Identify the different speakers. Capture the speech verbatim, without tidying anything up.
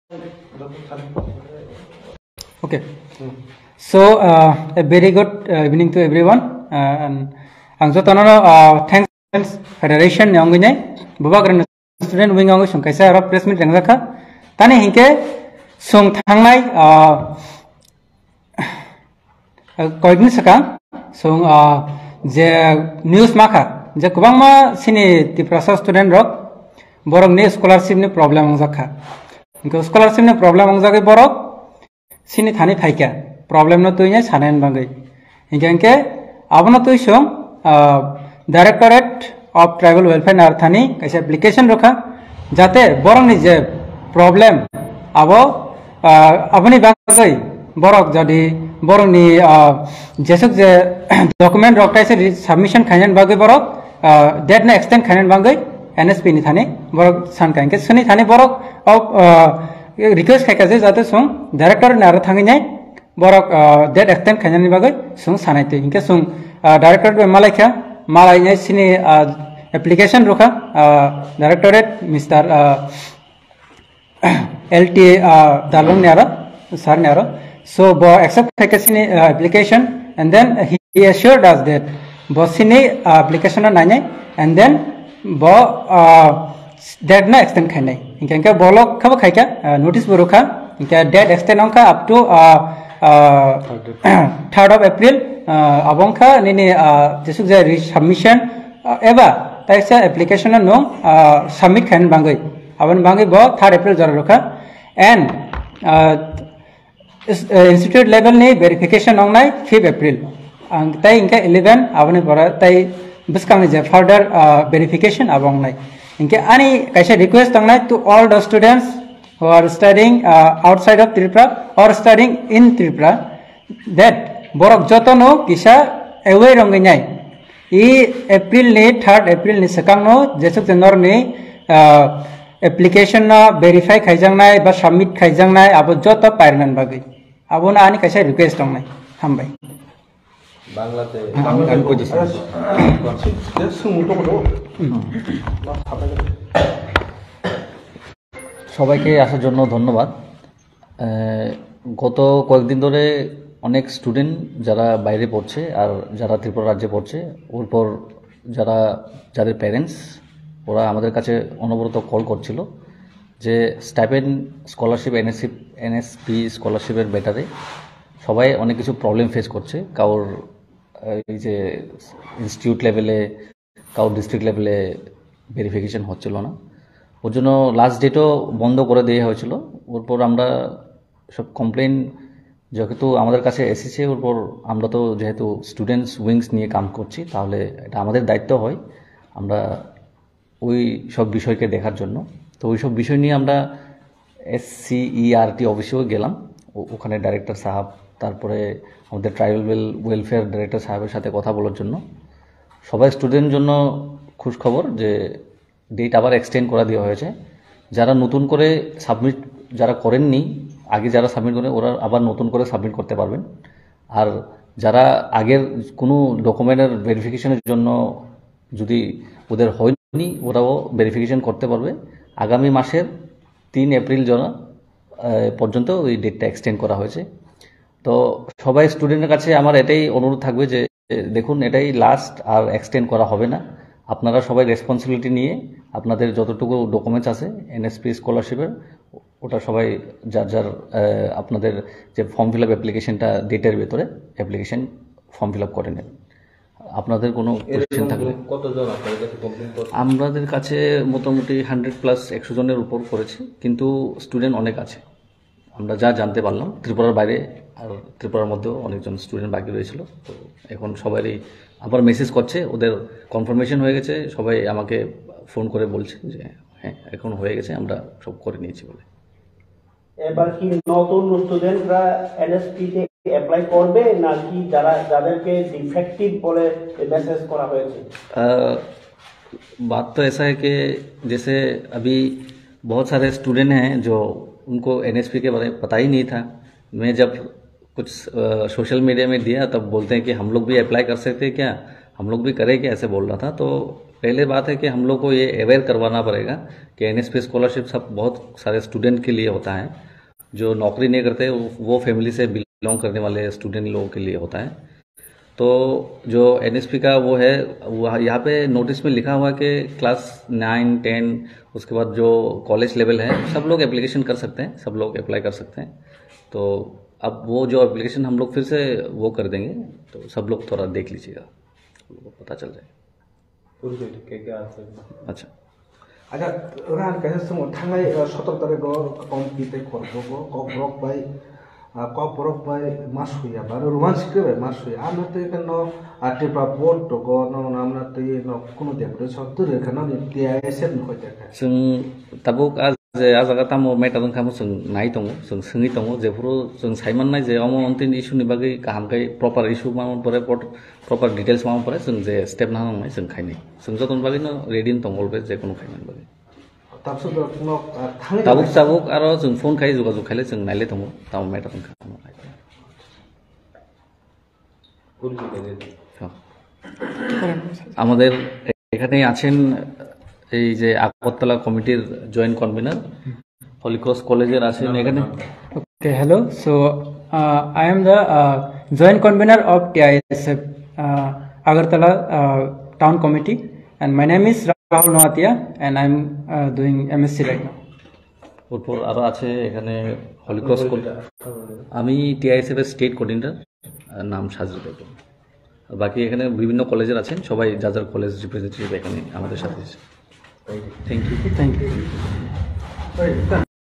Speaker 1: Okay. So uh, a very good uh, evening to everyone. Uh, and angso tanano uh, thanks Federation yonginai bubagran student wing ang sung kaisa ro press meet rangaka tani hinke sung thangnai uh, koigni saka sung uh, je news maka je kubangma sini tiprasa student rok borok ni scholarship ni problem ang zakha inko scholarship ni problem ang zakai borok sini thani phaika problem no tuinya sanen bangai ingke abona tuisong Directorate of Tribal Welfare nar thani kaisa application rokha jate borok ni je problem abo aboni bagai borok jadi borok ni jesuk je document rok taise submission khainen bagai borok date na extend khainen bagai N S P ni thani borok sanka ingke suni thani borok of request khai kaje jate sung director nar thangi nai borok date extend khainen ni bagai sung sanai te ingke sung director be malaikha malai nai sini application rokha directorate Mister L T Dalung nara sir nara so bo accept khai sini application and then he, he assured us that bo sini application na nai and then bo date na extend khai nai ingke bolok khaba khai ka notice bo rokha ingke date extend onka up to third of April abongka nini jesuk je submission eba taisa application no submit khain bangai aban bangai bo third April jara rokha and institute level ni verification ongnai fifth April ang tai ingka eleven abani pora tai biskang ni je further verification abongnai ingke ani kaisa request ongnai to all the students who are studying uh, outside of Tripura or studying in Tripura that borok jotono kisa away ronginai I April ni third April ni sakang no jesuk jenor ni uh, application na verify khaijangnai ba submit khaijangnai abo joto pairnan bagi abona ani kaisa request ongnai hambai
Speaker 2: বাংলাতে
Speaker 1: আমি কইছি
Speaker 3: সবাইকে আসার জন্য ধন্যবাদ গত কয়েকদিন ধরে অনেক স্টুডেন্ট যারা বাইরে পড়ছে আর যারা ত্রিপুরা রাজ্যে পড়ছে ওরপর যারা যাদের প্যারেন্টস ওরা আমাদের কাছে অনবরত কল করছিল যে স্টাইপেন্ড স্কলারশিপ এনএসসি এনএসপি স্কলারশিপের ব্যাটারে সবাই অনেক কিছু প্রবলেম ফেস করছে কারোর এই যে ইনস্টিটিউট লেভেলে কারোর ডিস্ট্রিক্ট লেভেলে ভেরিফিকেশন হচ্ছিল না ওর জন্য লাস্ট ডেটও বন্ধ করে দেওয়া হয়েছিল ওরপর আমরা সব কমপ্লেন যেহেতু আমাদের কাছে এসেছে ওরপর আমরা তো যেহেতু স্টুডেন্টস উইংস নিয়ে কাম করছি তাহলে এটা আমাদের দায়িত্ব হয় আমরা ওই সব বিষয়কে দেখার জন্য তো ওই সব বিষয় নিয়ে আমরা এসসিইআরটি অফিসেও গেলাম ওখানে ডাইরেক্টর সাহেব তারপরে আমাদের ট্রাইবাল ওয়েলফেয়ার ডাইরেক্টর সাহেবের সাথে কথা বলার জন্য সবাই স্টুডেন্টের জন্য খুশখবর যে ডেট আবার এক্সটেন্ড করা দেওয়া হয়েছে যারা নতুন করে সাবমিট যারা করেননি আগে যারা সাবমিট করেন ওরা আবার নতুন করে সাবমিট করতে পারবেন আর যারা আগের কোনো ডকুমেন্টের ভেরিফিকেশনের জন্য যদি ওদের হয়নি ওরাও ভেরিফিকেশন করতে পারবে আগামী মাসের তিন এপ্রিল জন্য পর্যন্ত ওই ডেটটা এক্সটেন্ড করা হয়েছে তো সবাই স্টুডেন্টের কাছে আমার এটাই অনুরোধ থাকবে যে দেখুন এটাই লাস্ট আর এক্সটেন্ড করা হবে না আপনারা সবাই রেসপন্সিবিলিটি নিয়ে আপনাদের যতটুকু ডকুমেন্টস আছে এনএসপি স্কলারশিপের ওটা সবাই যার যার আপনাদের যে ফর্ম ফিল আপ অ্যাপ্লিকেশনটা ডেটের ভেতরে অ্যাপ্লিকেশন ফর্ম ফিল আপ করে নেন আপনাদের কোনো কোয়েশ্চেন থাকলে
Speaker 2: কতজন আপনাদের কাছে কমপ্লেইন করছে
Speaker 3: আমাদের কাছে মোটামুটি হান্ড্রেড প্লাস একশো জনের উপর করেছে কিন্তু স্টুডেন্ট অনেক আছে আমরা যা জানতে পারলাম ত্রিপুরার বাইরে আর ত্রিপুরার মধ্যেও অনেকজন স্টুডেন্ট বাকি রয়েছিল তো এখন সবারই আবার মেসেজ করছে ওদের কনফার্মেশন হয়ে গেছে সবাই আমাকে ফোন করে বলছে যে হ্যাঁ এখন হয়ে গেছে আমরা সব করে নিয়েছি বলে
Speaker 4: এবার কি নতুন স্টুডেন্টরা এনএসপি তে অ্যাপ্লাই করবে নাকি যারা যাদেরকে ডিফেক্টিভ বলে মেসেজ করা হয়েছে
Speaker 3: बात तो ऐसा है कि जैसे अभी बहुत सारे स्टूडेंट हैं जो उनको एनएसपी के बारे में पता ही नहीं था मैं जब कुछ सोशल मीडिया में दिया तब बोलते हैं कि हम लोग भी अप्लाई कर सकते हैं क्या हम लोग भी करें क्या ऐसे बोल रहा था तो पहले बात है कि हम लोग को ये अवेयर करवाना पड़ेगा कि एनएसपी स्कॉलरशिप सब बहुत सारे स्टूडेंट के लिए होता है, जो नौकरी नहीं करते वो फैमिली से बिलोंग करने वाले स्टूडेंट लोगों के लिए होता है। तो जो एनएसपी का वो है, वह यहाँ पे नोटिस में लिखा हुआ है कि क्लास नाइन टेन उसके बाद जो कॉलेज लेवल है सब लोग एप्लीकेशन कर सकते हैं, सब लोग अप्लाई कर सकते हैं। तो अब वो जो एप्लीकेशन हम लोग फिर से वो कर देंगे, तो सब लोग थोड़ा देख लीजिएगा, पता चल जाएगा। अच्छा
Speaker 5: Ada orang kaya semua thangai sotor tare go kompite korbo go kobrok bai kobrok bai masuya baru ruman sikre bai masuya amna te kano ate pa board to go no namna te no kuno de pro sotor kano ni T I S no hoja ka
Speaker 3: जों tabuk az azaga tamo metal kamu जों nai tongo जों singi tongo jefuro जों saiman nai je amo ontin issue ni bagai kaham kai proper issue ma pore proper details ma pore जों je step na nai जों khaini जों joton bagai no ready tongo be je kono khaiman bagai
Speaker 5: tapso do no thangai
Speaker 3: tabuk tabuk aro जों phone khai juga juga khale जों naile tongo tamo metal kamu আমাদের এখানে আছেন এই যে আগরতলা কমিটির জয়েন্ট কনভেনার হলিক্রস কলেজের আছেন এখানে।
Speaker 1: Okay, hello. So uh, I am the uh, joint convener of T I S F uh, Agartala uh, Town Committee, and my name is Rahul Noatia, and I'm uh, doing M S c right now.
Speaker 3: এরপর আরো আছে এখানে Holy Cross আমি TISF এর state coordinator, নাম সাজু বেগম। আর বাকি এখানে বিভিন্ন কলেজের আছেন, সবাই যা যার কলেজ রিপ্রেজেন্টেটিভ এখানে আমাদের সাথে। Thank you
Speaker 1: Thank you.
Speaker 5: Right.